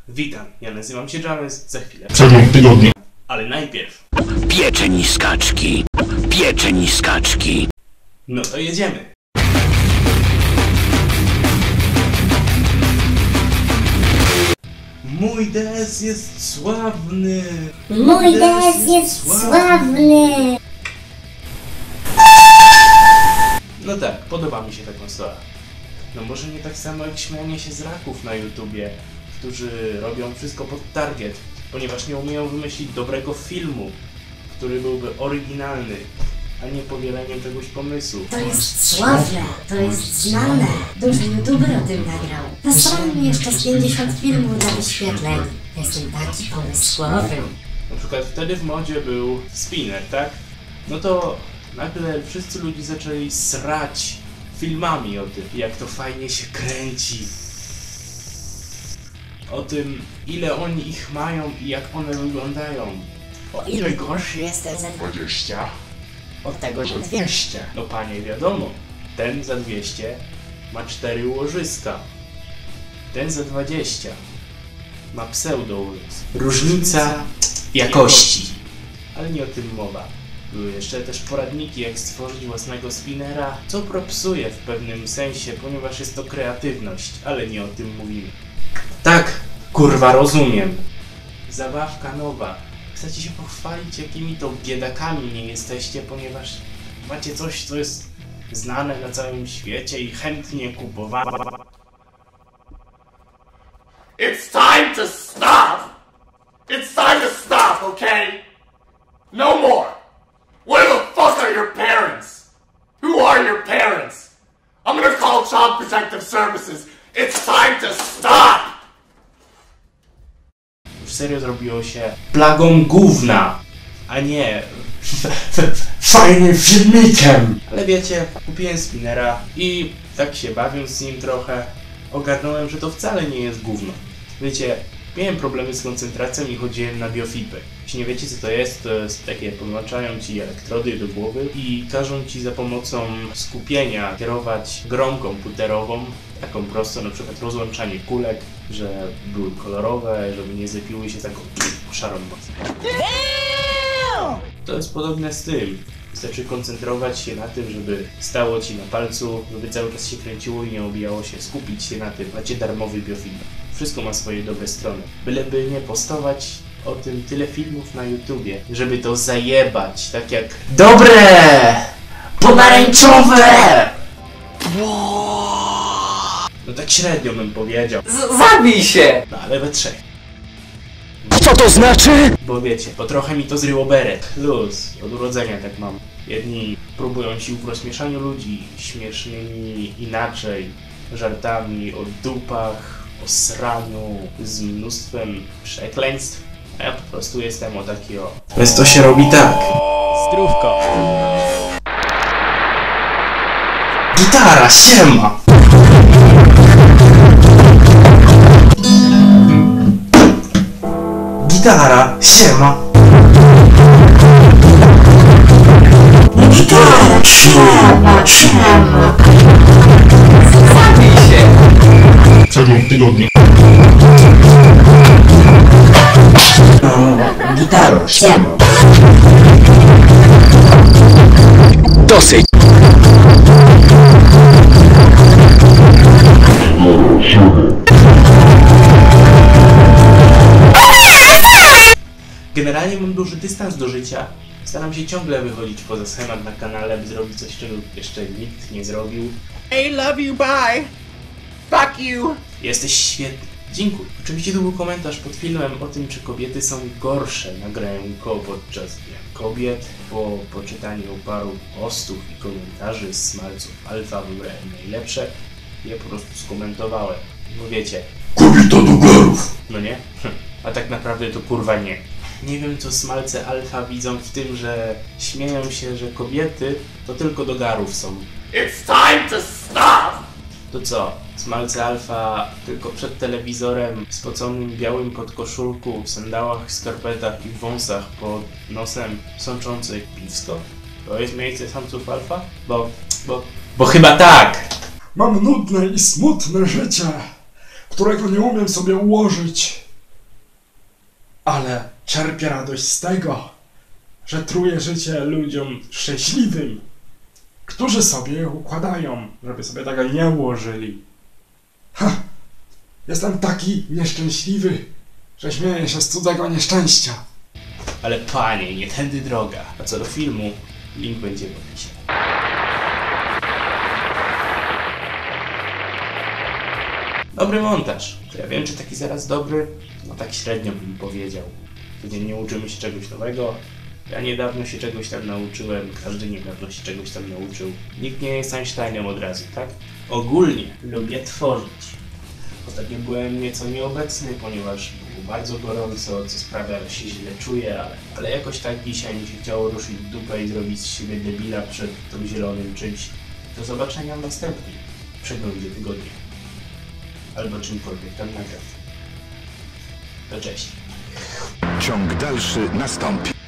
Witam, ja nazywam się James, za chwilę. Przegląd tygodnia. Ale najpierw. Pieczeń i skaczki. Pieczeń i skaczki. No to jedziemy. Mój DS jest sławny. Mój DS jest sławny. No tak, podoba mi się ta konsola. No może nie tak samo jak śmianie się z raków na YouTubie, którzy robią wszystko pod target, ponieważ nie umieją wymyślić dobrego filmu, który byłby oryginalny, a nie powieleniem czegoś pomysłu. To jest sławne, to jest znane. Duży youtuber o tym nagrał. Nasrał mi jeszcze z 50 filmów dla wyświetleń. Jestem taki pomysłowy. Na przykład wtedy w modzie był spinner, tak? No to nagle wszyscy ludzie zaczęli srać filmami o tym, jak to fajnie się kręci. O tym, ile oni ich mają i jak one wyglądają. O ile gorszy jestem za 20. od tego, że 200. No panie, wiadomo, ten za 200 ma 4 łożyska. Ten za 20 ma pseudo-ulec. Różnica jakości. Ale nie o tym mowa. Były jeszcze też poradniki, jak stworzyć własnego spinnera, co propsuje w pewnym sensie, ponieważ jest to kreatywność, ale nie o tym mówimy. Tak, kurwa, rozumiem. Zabawka nowa. Chcecie się pochwalić, jakimi to biedakami nie jesteście, ponieważ macie coś, co jest znane na całym świecie i chętnie kupowane. It's time to stop! It's time to stop, okay? No more! Where the fuck are your parents? Who are your parents? I'm gonna call Child Protective Services. It's time to stop! Już serio zrobiło się plagą gówna, a nie fajnym filmikiem. Ale wiecie, kupiłem spinnera i tak się bawiąc z nim trochę, ogarnąłem, że to wcale nie jest gówno. Wiecie, miałem problemy z koncentracją i chodziłem na biofeedback. Jeśli nie wiecie co to jest takie, podłączają ci elektrody do głowy i każą ci za pomocą skupienia kierować grą komputerową, taką prostą, na przykład rozłączanie kulek, że były kolorowe, żeby nie zlepiły się taką szarą moc. To jest podobne z tym. Wystarczy koncentrować się na tym, żeby stało ci na palcu, żeby cały czas się kręciło i nie obijało się, skupić się na tym. Macie darmowy biofeedback. Wszystko ma swoje dobre strony. Byleby nie postować o tym tyle filmów na YouTubie, żeby to zajebać, tak jak dobre! Pomarańczowe! No tak średnio bym powiedział. Zabij się! No ale we trzech. Co to znaczy? Bo wiecie, bo trochę mi to zryło beret. Luz, od urodzenia tak mam. Jedni próbują sił w rozśmieszaniu ludzi śmiesznymi inaczej, żartami o dupach, o sraniu, z mnóstwem przekleństw. A ja po prostu jestem o taki o... Więc to się robi tak. Zdrówko. Gitara, siema! Gitara, siema! Gitara, siema, siema. Zabij się! Przegląd tygodnia. Gitara, siema. Dosyć! Generalnie mam duży dystans do życia. Staram się ciągle wychodzić poza schemat na kanale, by zrobić coś, czego jeszcze nikt nie zrobił. I love you, bye. Fuck you. Jesteś świetny. Dziękuję. Oczywiście tu był komentarz pod filmem o tym, czy kobiety są gorsze. Nagrałem go podczas Dnia Kobiet. Po poczytaniu paru postów i komentarzy z smalców alfa wybrałem najlepsze. Je po prostu skomentowałem. No wiecie. Kobieta do garów. No nie? A tak naprawdę to kurwa nie. Nie wiem, co smalce alfa widzą w tym, że śmieją się, że kobiety to tylko do garów są. It's time to stop! To co? Smalce alfa tylko przed telewizorem, w spoconym białym podkoszulku, w sandałach, skarpetach i w wąsach pod nosem sączących piwsko? To jest miejsce samców alfa? Bo chyba tak! Mam nudne i smutne życie, którego nie umiem sobie ułożyć. ale czerpię radość z tego, że truję życie ludziom szczęśliwym, którzy sobie je układają, żeby sobie tego nie ułożyli. Ha! Jestem taki nieszczęśliwy, że śmieję się z cudzego nieszczęścia. Ale panie, nie tędy droga. A co do filmu, link będzie w opisie. Dobry montaż. To ja wiem, czy taki zaraz dobry? No tak średnio bym powiedział. Codziennie uczymy się czegoś nowego. Ja niedawno się czegoś tam nauczyłem, każdy niedawno się czegoś tam nauczył. Nikt nie jest Einsteinem od razu, tak? Ogólnie lubię tworzyć. Ostatnio byłem nieco nieobecny, ponieważ było bardzo gorąco, co sprawia, że się źle czuję, ale jakoś tak dzisiaj mi się chciało ruszyć w dupę i zrobić z siebie debila przed tym zielonym czymś. Do zobaczenia w następnym przeglądzie tygodnia. Albo czymkolwiek tam nagram. To cześć. Ciąg dalszy nastąpi.